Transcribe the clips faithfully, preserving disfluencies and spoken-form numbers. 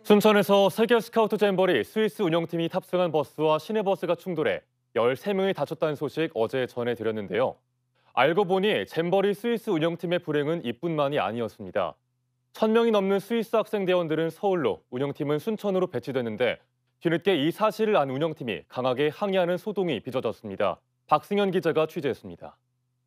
순천에서 세계 스카우트 잼버리 스위스 운영팀이 탑승한 버스와 시내버스가 충돌해 열세 명이 다쳤다는 소식 어제 전해드렸는데요. 알고 보니 잼버리 스위스 운영팀의 불행은 이뿐만이 아니었습니다. 천 명이 넘는 스위스 학생 대원들은 서울로, 운영팀은 순천으로 배치됐는데 뒤늦게 이 사실을 안 운영팀이 강하게 항의하는 소동이 빚어졌습니다. 박승현 기자가 취재했습니다.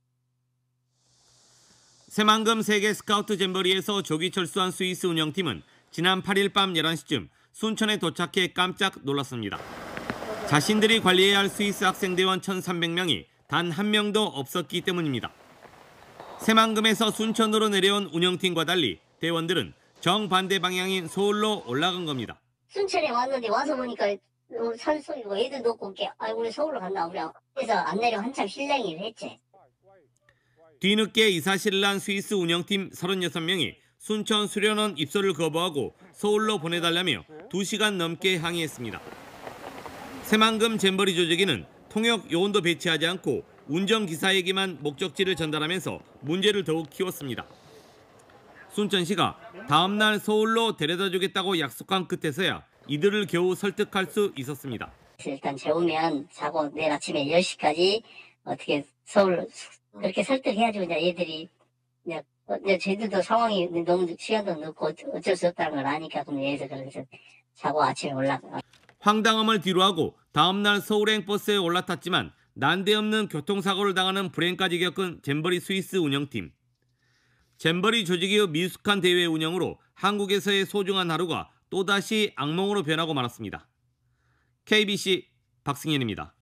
새만금 세계 스카우트 잼버리에서 조기 철수한 스위스 운영팀은 지난 팔 일 밤 열한 시쯤 순천에 도착해 깜짝 놀랐습니다. 자신들이 관리해야 할 스위스 학생대원 천삼백 명이 단 한 명도 없었기 때문입니다. 새만금에서 순천으로 내려온 운영팀과 달리 대원들은 정반대 방향인 서울로 올라간 겁니다. 순천에 왔는데 와서 보니까 산속이고 애들도 없고 아 우리 서울로 간다 우리 그래서 안 내려 한참 실랭이를 했지. 뒤늦게 이 사실을 안 스위스 운영팀 서른여섯 명이 순천 수련원 입소를 거부하고 서울로 보내달라며 두 시간 넘게 항의했습니다. 새만금 잼버리 조직위는 통역 요원도 배치하지 않고 운전기사에게만 목적지를 전달하면서 문제를 더욱 키웠습니다. 순천시가 다음 날 서울로 데려다주겠다고 약속한 끝에서야 이들을 겨우 설득할 수 있었습니다. 일단 재우면 자고 내일 아침에 열 시까지 어떻게 서울 그렇게 설득해야지 이제 얘들이 이제 이제 저희들도 상황이 너무 시간도 늦고 어쩔 수 없다는 걸 아니까 그럼 얘들 그래서 자고 아침에 올라가. 황당함을 뒤로하고 다음 날 서울행 버스에 올라탔지만 난데없는 교통사고를 당하는 불행까지 겪은 잼버리 스위스 운영팀. 잼버리 조직의 미숙한 대회 운영으로 한국에서의 소중한 하루가 또다시 악몽으로 변하고 말았습니다. 케이비씨 박승현입니다.